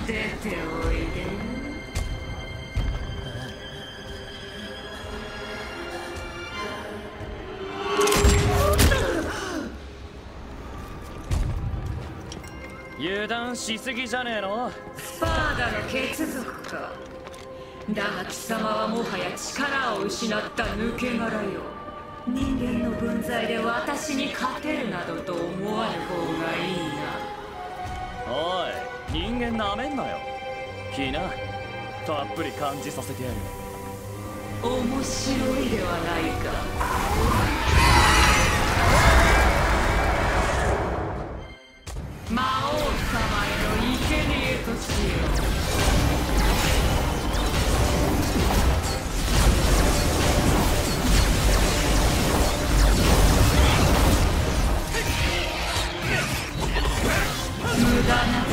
出ておいで。 油断しすぎじゃねえの？ スパーダの血族か。だが貴様はもはや力を失った抜け殻よ。人間の分際で私に勝てるなどと思わぬ方がいいな。 おい、人間なめんなよ。気な、たっぷり感じさせてやる。 面白いではないか。魔王様への生贄としよう。無駄な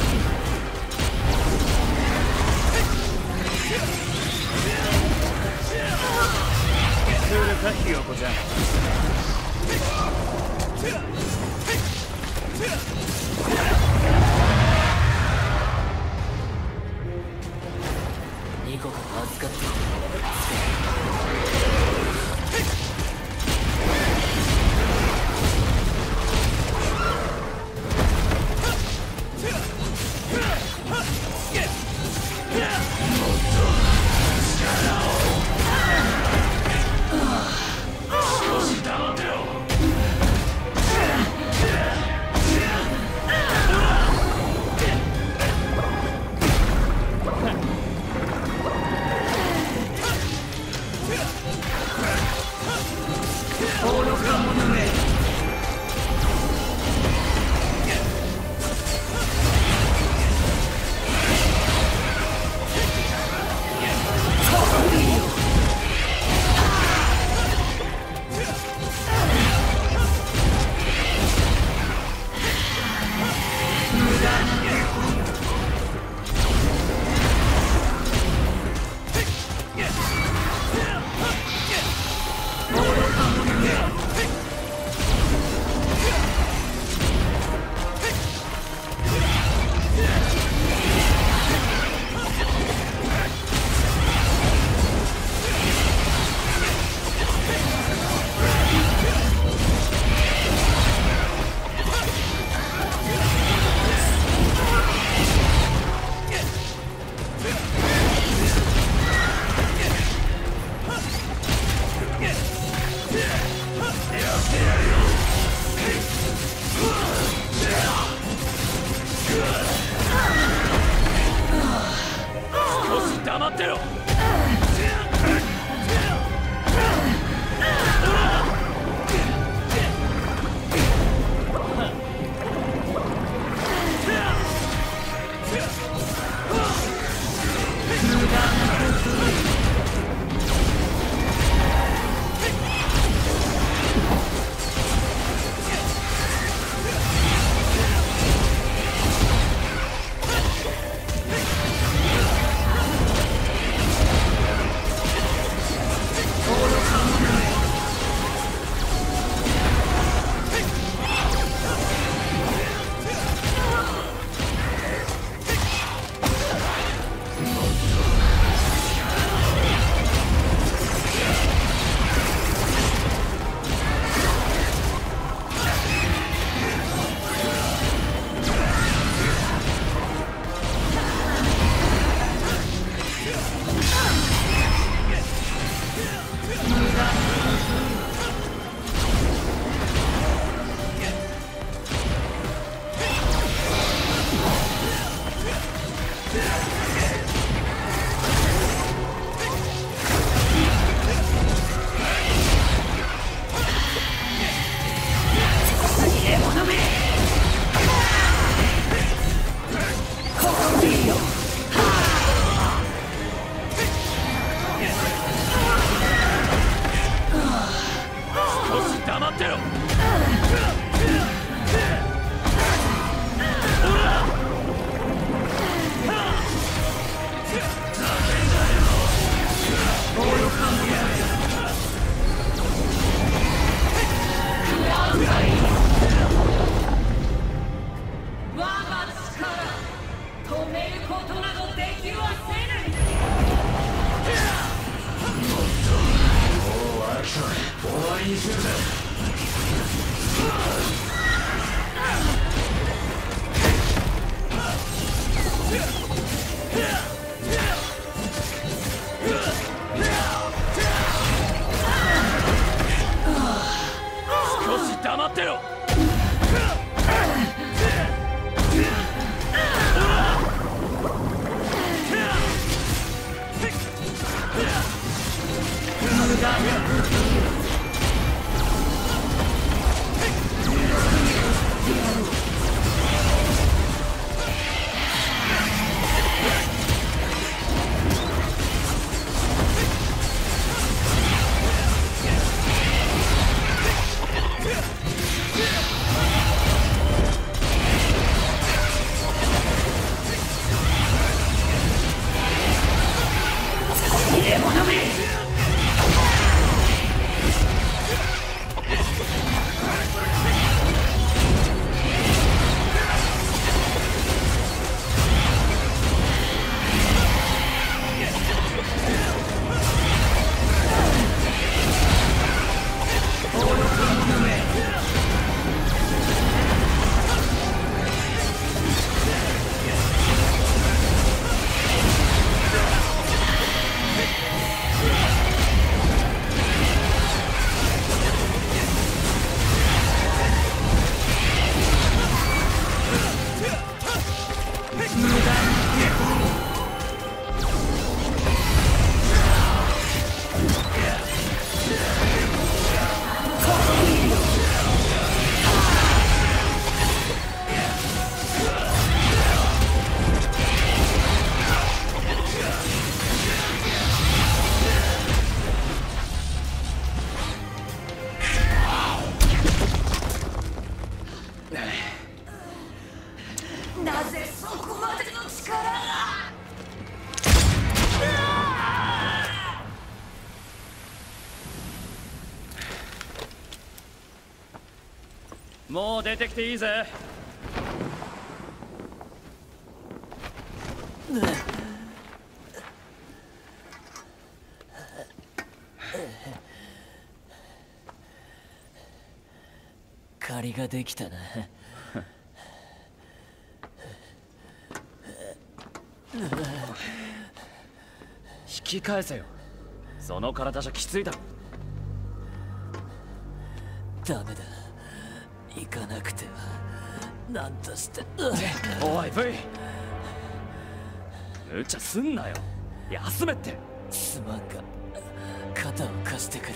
来るか、ひよこちゃん。 ニコから預かって黙ってろ。 止めることなどできはせぬ。 もう終わりにするぜ。 少し黙ってろ。 無駄になぜそこまでの力が。 もう出てきていいぜ。 借りができたな。 引き返せよ。その体じゃきついだろ。 ダメだ、行かなくては。なんとして。 おい V、 無茶すんなよ。休めって。 すまんが肩を貸してくれ。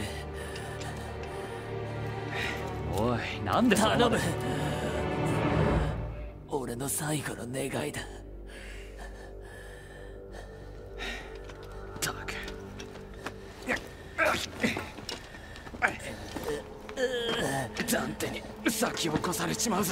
おい、なんでそこまで。 頼む、俺の最後の願いだ。 ったく。ダンテに先を越されちまうぜ。